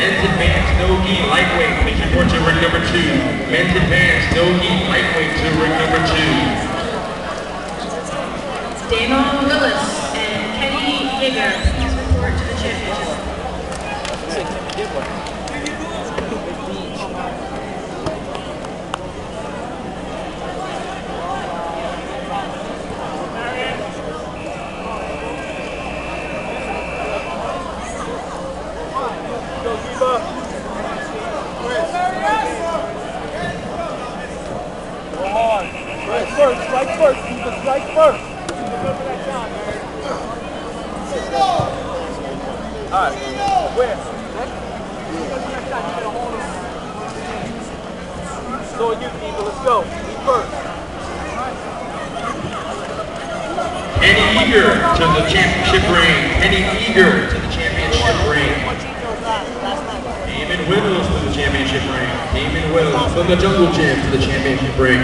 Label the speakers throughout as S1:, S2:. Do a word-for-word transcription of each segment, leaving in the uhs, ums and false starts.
S1: Men's advanced no-gi lightweight. Please report to ring number two. Men's advanced no-gi lightweight to ring number two.
S2: Damon Willis and Kenny Yeager, please report to the championship.
S3: Strike first, strike first, keep the strike first. Remember that shot, man. Alright, where? So you, Eva, let's go. Me first.
S1: Kenny Yeager to the championship ring. Kenny Yeager to the championship ring. Damon Wills to the championship ring. Damon Wills from the Jungle Gym to the championship ring.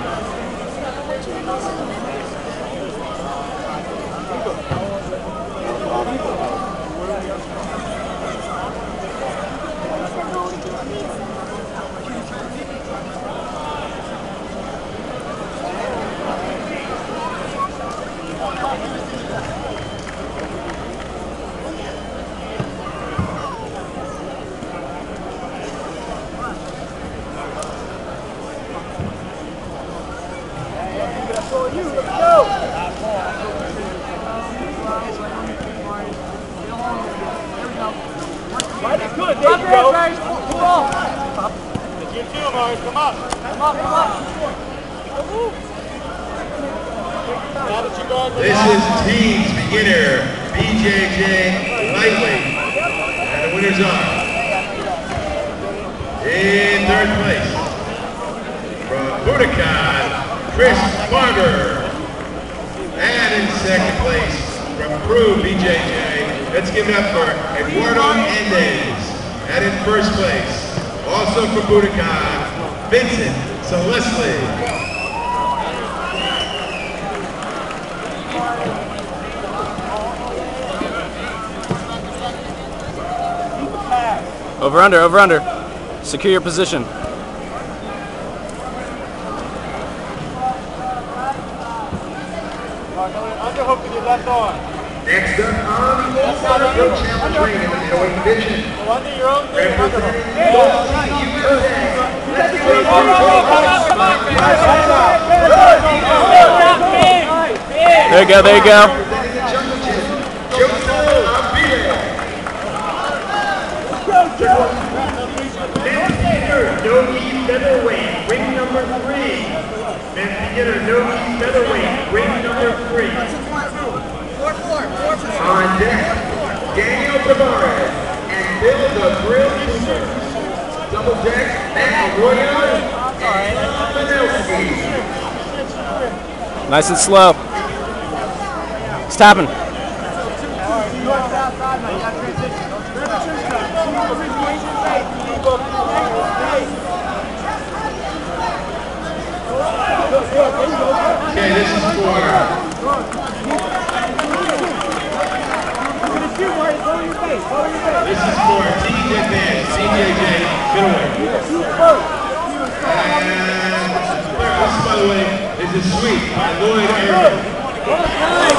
S3: You, let's go! Right is good, there you go. Move on. It's your two, Mars, come up. Come up, come up. Now that you're going,
S1: this is team's beginner, B J J lightweight. And the winners are, in third place, from Budokan, Chris Barber. And in second place, from Peru, B J J, let's give it up for Eduardo Mendez. And in first place, also from Budokan, Vincent Celestley.
S4: Over under, over under. Secure your position.
S3: Underhook with your left arm.
S1: Next up on the outside pro challenge ring in the middleweight division.
S3: Go under your own thing.
S1: Representing the U S A. Let's give it up
S4: There you go, there you go.
S1: Representing the Jungle Gym, Joseph Abile. Men's beginner, no-gi featherweight, ring number three. Men's beginner, no-gi featherweight, ring number three. On deck, Daniel Tavares and Bill the Thrill Cooper. Double deck, Matt Arroyo and Manelski.
S4: Nice and slow. It's tapping.
S1: Okay, this is for This is for Team Advance, C J J middleweight. And this, by the way, is a suite by Lloyd Aaron.